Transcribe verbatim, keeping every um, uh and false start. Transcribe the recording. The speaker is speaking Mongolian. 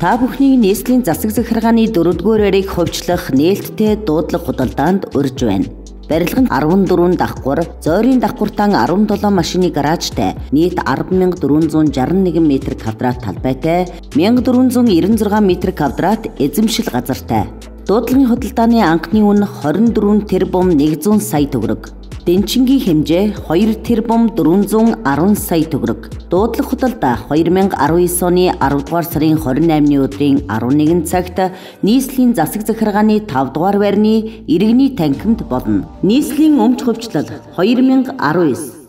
Та бүхнийг нийслэлийн засаг захиргааны дөрөвдүгээр байрыг хувьчлах нээлттэй дуудлага худалдаанд урьж байна. Барилгын арван дөрвөн давхар, зойрын давхартан арван долоон машины гаражтай, нийт арван мянга дөрвөн зуун шарсан нэг метр квадрат талбайтай, мянга дөрвөн зуун девяносто зургаан метр квадрат эзэмшил газартай. Дуудлагын худалдааны анхны үн хорин дөрвөн тэрбум нэгдүгээр сая төгрөг. Дэнчингийн хэмжээ хоёр тэрбум дөрвөн зуун арван сая төгрөг. Дуудлага худалдаа две тысячи десять оны аравдугаар сарын двадцать восьмын өдрийн арван нэгэн цагт нийслэлийн засаг захиргааны тавд дугаар байрны иргэний танхимд болно. Нийслэлийн өмч хувьчлал две тысячи десять